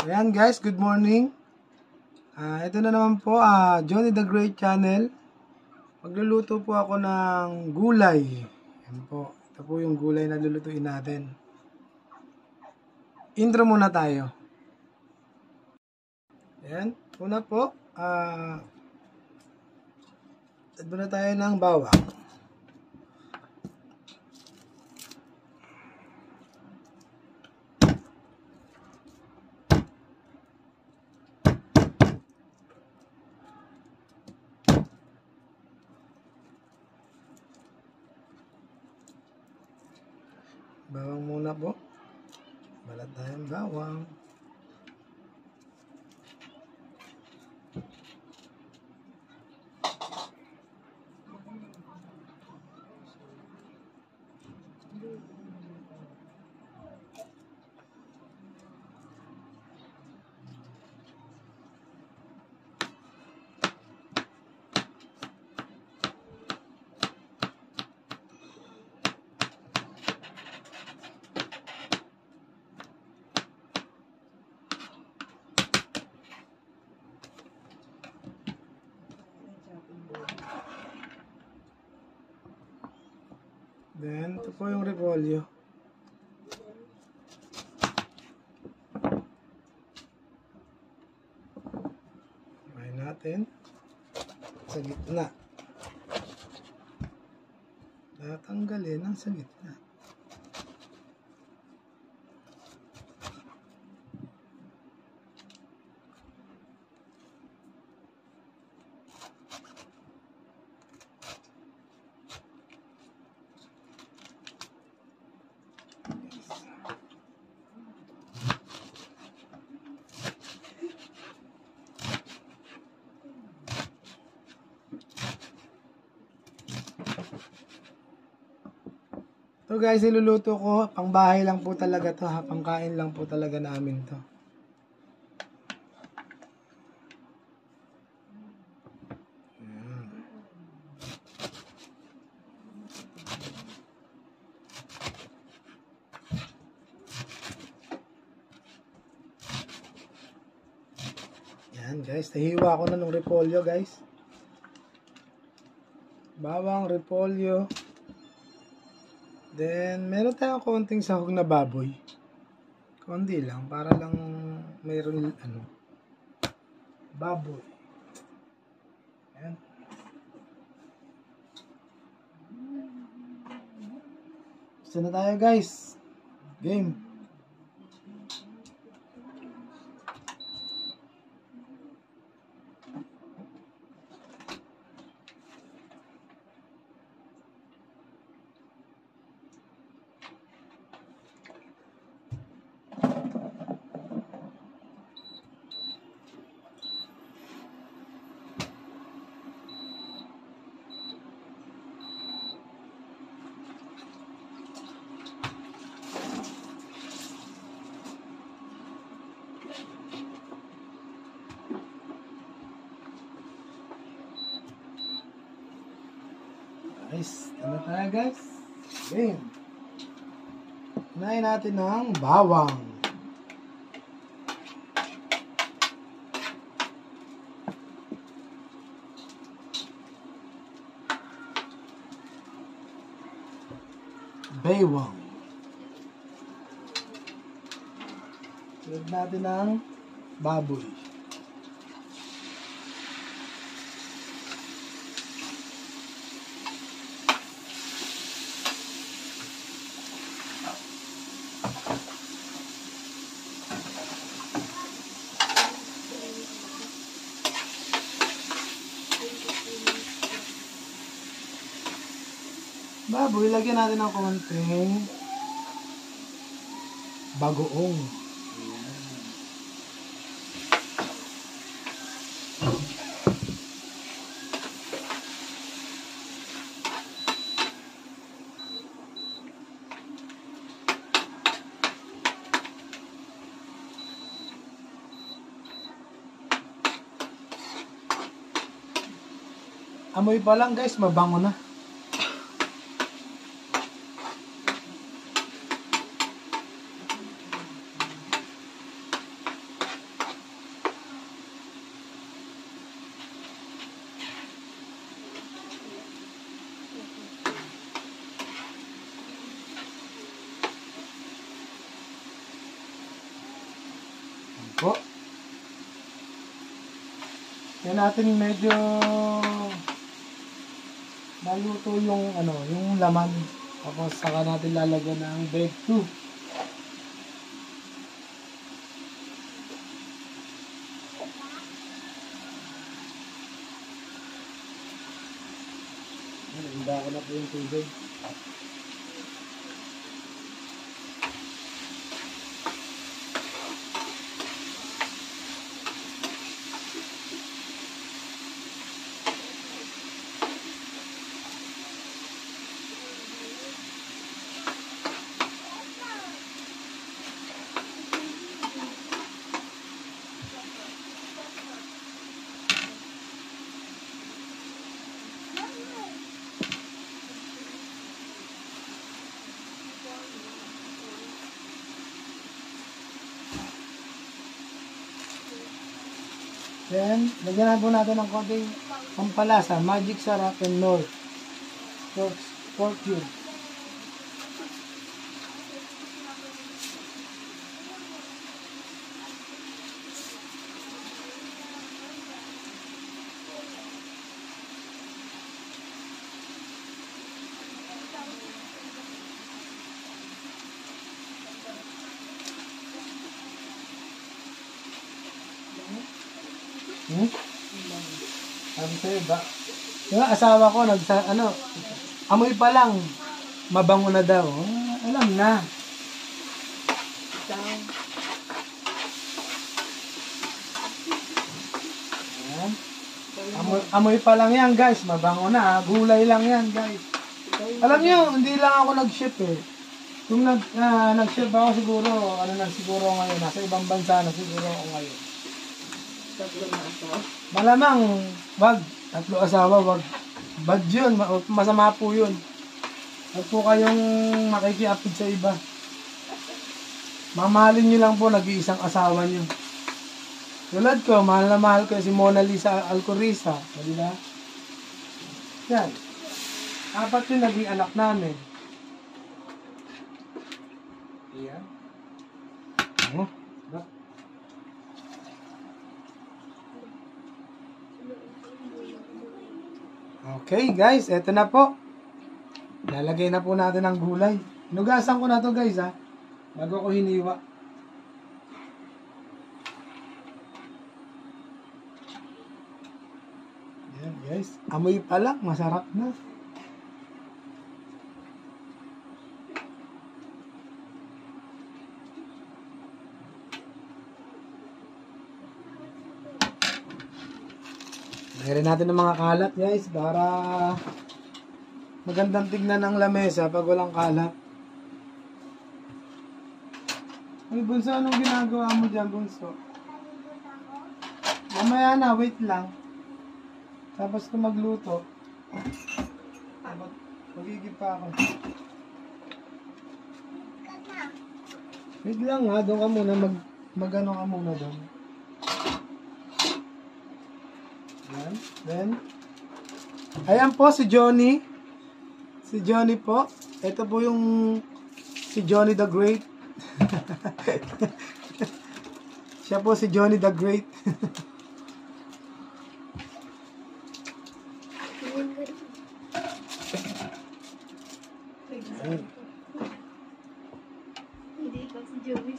Ayan guys, good morning. Ito na naman po, Johnny the Great Channel. Magluluto po ako ng gulay. Ayan po, ito po yung gulay na lulutuin natin. Intro muna tayo. Ayan, una po, add muna tayo ng bawang. Bawang muna po. Balat tayong bawang. Then, ito po yung repolyo. Kumain natin. Sa gitna. Tatanggalin ang sa gitna. So guys, iluluto ko, pang bahay lang po talaga to ha, pangkain lang po talaga namin to. Yan guys, nahiwa ko na ng repolyo guys. Bawang, repolyo. Then, meron tayong konting sahog na baboy. Konti lang, para lang mayroon baboy. Ayan. Gusto na tayo guys. Game. Guys, ano tayo guys? Game. Unahin natin ng bawang. Baywang. Sunod natin ng baboy. Baboy, lagyan natin ng konting bagoong. Amoy pa lang guys, mabango na. po. Yan natin medyo maluto yung yung laman. Tapos saka natin lalagyan ng breadcrumb. Handa ko na po yung tubig. Then, lagyan po natin ng konting pampalasa, Magic Sarap and North pork cube. Sabi sa'yo ba? Yung asawa ko, amoy pa lang, mabango na daw. Alam na. Ayan. Amoy pa lang yan, guys. Mabango na. Gulay lang yan, guys. Alam nyo, hindi lang ako nag-ship eh. Kung nag-ship ako siguro, siguro ngayon, nasa ibang bansa na siguro ako ngayon. Malamang, wag. 3 asawa, wag. Bad yun. Masama po yun. Huwag po kayong makikiapid sa iba. Mamahalin nyo lang po nag-iisang asawa nyo. Tulad ko, mahal na mahal ko si Mona Lisa Alcoriza. Diba? Yan. 4 yung naging anak namin. Yan. Okay guys, eto na po. Lalagay na po natin ang gulay. Nugasan ko na to guys ha. Bago ko hiniwa. Yan guys. Amoy pa lang, masarap na. Lagyan natin ng mga kalat guys para magandang tignan ang lamesa pag walang kalat. Ay Bunso, anong ginagawa mo dyan Bunso? Mamaya na, wait lang. Tapos ko magluto. Magigib pa ako. Wait lang ha, doon ka muna, mag-ano ka muna doon. Ayan. Then, ayan po si Johnny. Si Johnny po. Ito po yung si Johnny the Great. Siya po si Johnny the Great. Hindi pa si Joey.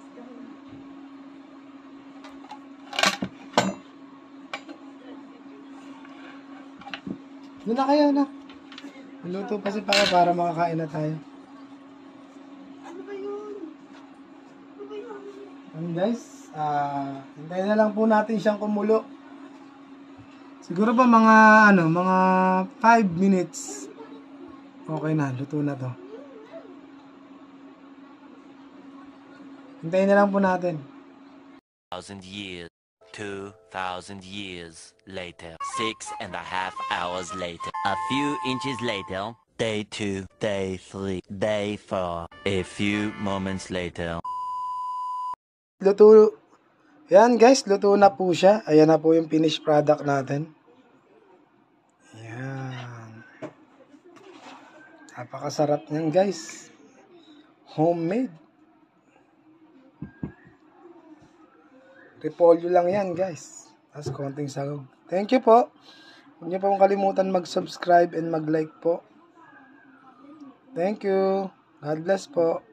Doon na kayo na. Niluto pa si Papa para makakain na tayo. Ano ba yun? Ano ba yun? And guys, hintayin na lang po natin siyang kumulo. Siguro ba mga 5 minutes. Okay na, luto na to. Hintayin na lang po natin. 1,000 years. 2,000 years later. 6.5 hours later. A few inches later. Day 2, day 3, day 4. A few moments later. Luto. Yan guys, luto na po siya. Ayan na po yung finished product natin. Ayan. Napakasarap niyan guys. Homemade. Repolyo lang yan, guys. Tapos konting sahog. Thank you po. Huwag niyo po kalimutan mag-subscribe and mag-like po. Thank you. God bless po.